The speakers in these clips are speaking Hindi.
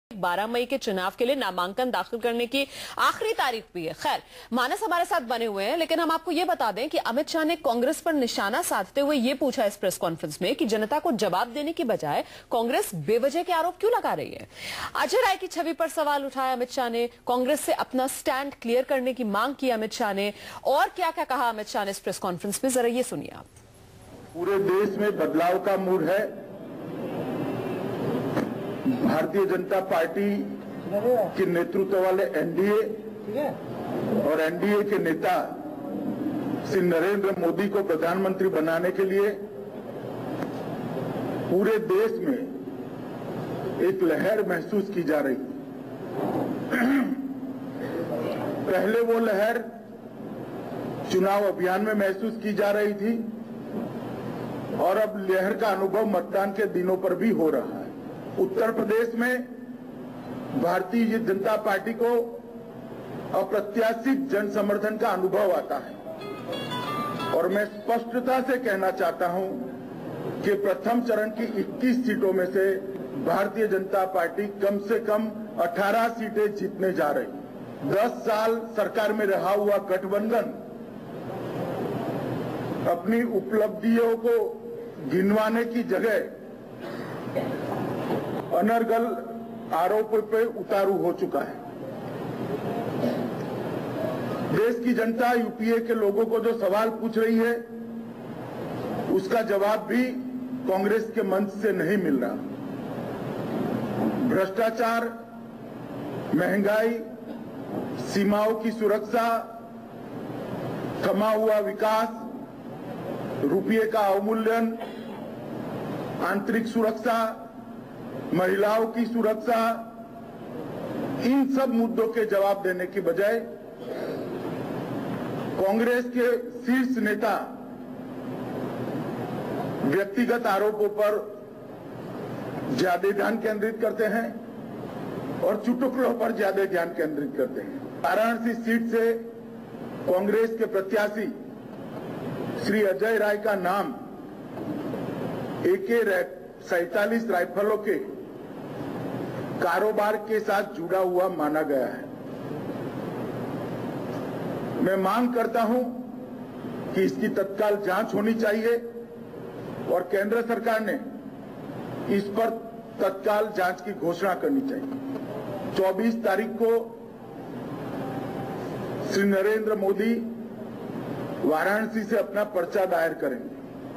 12 मई के चुनाव के लिए नामांकन दाखिल करने की आखिरी तारीख भी है। खैर, मानस हमारे साथ बने हुए हैं, लेकिन हम आपको यह बता दें कि अमित शाह ने कांग्रेस पर निशाना साधते हुए यह पूछा इस प्रेस कॉन्फ्रेंस में कि जनता को जवाब देने की बजाय कांग्रेस बेवजह के आरोप क्यों लगा रही है। अजय राय की छवि पर सवाल उठाया अमित शाह ने, कांग्रेस से अपना स्टैंड क्लियर करने की मांग की अमित शाह ने, और क्या क्या कहा अमित शाह ने इस प्रेस कॉन्फ्रेंस में, जरा ये सुनिए आप। पूरे देश में बदलाव का मूड है। भारतीय जनता पार्टी के नेतृत्व वाले एनडीए और एनडीए के नेता श्री नरेंद्र मोदी को प्रधानमंत्री बनाने के लिए पूरे देश में एक लहर महसूस की जा रही है। पहले वो लहर चुनाव अभियान में महसूस की जा रही थी और अब लहर का अनुभव मतदान के दिनों पर भी हो रहा है। उत्तर प्रदेश में भारतीय जनता पार्टी को अप्रत्याशित जन समर्थन का अनुभव आता है और मैं स्पष्टता से कहना चाहता हूं कि प्रथम चरण की 21 सीटों में से भारतीय जनता पार्टी कम से कम 18 सीटें जीतने जा रही। 10 साल सरकार में रहा हुआ गठबंधन अपनी उपलब्धियों को गिनवाने की जगह अनर्गल आरोपों पर उतारू हो चुका है। देश की जनता यूपीए के लोगों को जो सवाल पूछ रही है उसका जवाब भी कांग्रेस के मंच से नहीं मिल रहा। भ्रष्टाचार, महंगाई, सीमाओं की सुरक्षा, थमा हुआ विकास, रुपये का अवमूल्यन, आंतरिक सुरक्षा, महिलाओं की सुरक्षा, इन सब मुद्दों के जवाब देने की बजाय कांग्रेस के शीर्ष नेता व्यक्तिगत आरोपों पर ज्यादा ध्यान केंद्रित करते हैं और चुटकुलों पर ज्यादा ध्यान केंद्रित करते हैं। वाराणसी सीट से कांग्रेस के प्रत्याशी श्री अजय राय का नाम AK-47 राइफलों के कारोबार के साथ जुड़ा हुआ माना गया है। मैं मांग करता हूं कि इसकी तत्काल जांच होनी चाहिए और केंद्र सरकार ने इस पर तत्काल जांच की घोषणा करनी चाहिए। 24 तारीख को श्री नरेंद्र मोदी वाराणसी से अपना पर्चा दायर करेंगे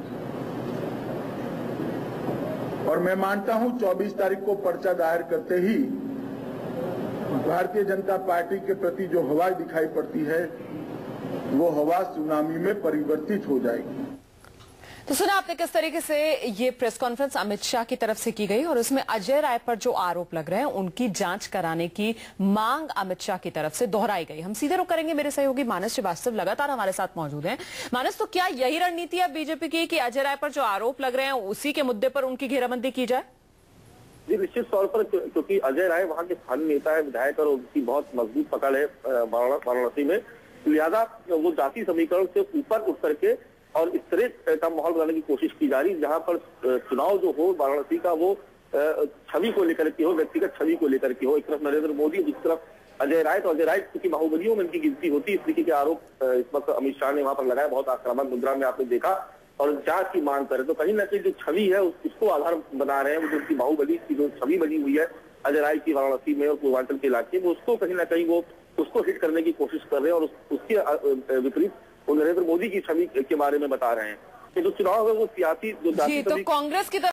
और मैं मानता हूं 24 तारीख को पर्चा दायर करते ही भारतीय जनता पार्टी के प्रति जो हवा दिखाई पड़ती है वो हवा सुनामी में परिवर्तित हो जाएगी। तो सुना आपने किस तरीके से ये प्रेस कॉन्फ्रेंस अमित शाह की तरफ से की गई और उसमें अजय राय पर जो आरोप लग रहे हैं उनकी जांच कराने की मांग अमित शाह की तरफ से दोहराई गई। हम सीधे रुख करेंगे, मेरे सहयोगी मानस श्रीवास्तव लगातार हमारे साथ मौजूद हैं। मानस, तो क्या यही रणनीति है बीजेपी की कि अजय राय पर जो आरोप लग रहे हैं उसी के मुद्दे पर उनकी घेराबंदी की जाए? जी, निश्चित तौर पर, क्योंकि अजय राय वहां के स्थानीय नेता है, विधायक, और उनकी बहुत मजबूत पकड़ है वाराणसी में, लिहाजा वो जाति समीकरण से ऊपर उठ करके और इस तरह का माहौल बनाने की कोशिश की जा रही, जहां पर चुनाव जो हो वाराणसी का वो छवि को लेकर के हो, व्यक्तिगत छवि को लेकर के हो। एक तरफ नरेंद्र मोदी, दूसरी तरफ अजय राय। तो अजय राय क्योंकि बाहुबलियों में इनकी गिनती होती है, इस तरीके के आरोप इस वक्त अमित शाह ने वहां पर लगाया, बहुत आक्रामक मुद्रा में आपने देखा, और जांच की मांग करे। तो कहीं ना कहीं जो छवि है उसको आधार बना रहे हैं, वो उनकी बाहुबली की जो छवि बनी हुई है अजय राय की वाराणसी में और पूर्वांचल के इलाके में, उसको कहीं ना कहीं वो उसको हिट करने की कोशिश कर रहे हैं और उसके विपरीत वो नरेंद्र मोदी की छवि के बारे में बता रहे हैं कि जो चुनाव है वो सियासी जो तो कांग्रेस की